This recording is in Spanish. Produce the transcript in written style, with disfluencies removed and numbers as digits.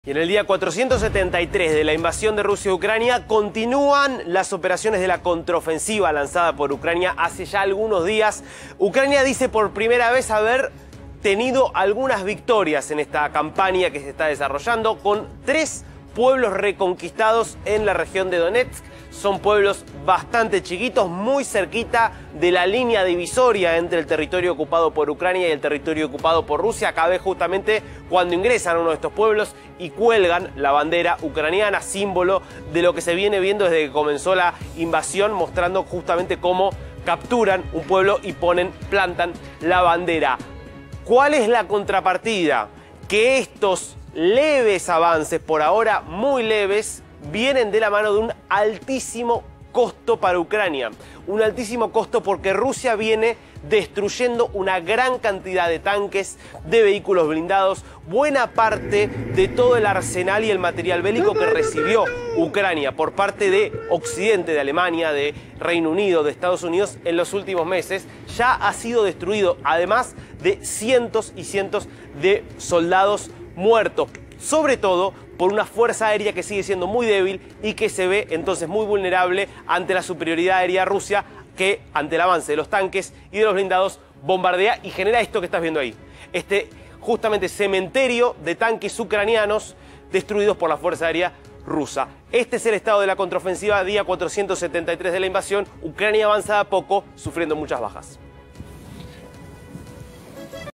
Y en el día 473 de la invasión de Rusia a Ucrania continúan las operaciones de la contraofensiva lanzada por Ucrania hace ya algunos días. Ucrania dice por primera vez haber tenido algunas victorias en esta campaña que se está desarrollando con 3 pueblos reconquistados en la región de Donetsk. Son pueblos bastante chiquitos, muy cerquita de la línea divisoria entre el territorio ocupado por Ucrania y el territorio ocupado por Rusia. Acá ves justamente cuando ingresan a uno de estos pueblos y cuelgan la bandera ucraniana, símbolo de lo que se viene viendo desde que comenzó la invasión, mostrando justamente cómo capturan un pueblo y plantan la bandera. ¿Cuál es la contrapartida? Que estos leves avances, por ahora muy leves, vienen de la mano de un altísimo costo para Ucrania. Un altísimo costo porque Rusia viene destruyendo una gran cantidad de tanques, de vehículos blindados, buena parte de todo el arsenal y el material bélico que recibió Ucrania por parte de Occidente, de Alemania, de Reino Unido, de Estados Unidos en los últimos meses, ya ha sido destruido, además de cientos y cientos de soldados muertos, sobre todo por una fuerza aérea que sigue siendo muy débil y que se ve entonces muy vulnerable ante la superioridad aérea rusa, que ante el avance de los tanques y de los blindados bombardea y genera esto que estás viendo ahí. Este justamente cementerio de tanques ucranianos destruidos por la fuerza aérea rusa. Este es el estado de la contraofensiva, día 473 de la invasión. Ucrania avanza a poco, sufriendo muchas bajas.